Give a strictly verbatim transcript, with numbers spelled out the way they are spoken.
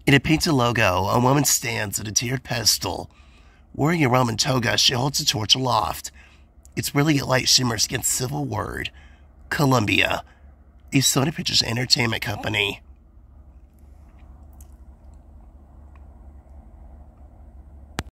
In a painted logo, a woman stands at a tiered pedestal. Wearing a Roman toga, she holds a torch aloft. Its brilliant light shimmers against civil word. Columbia, a Sony Pictures Entertainment company.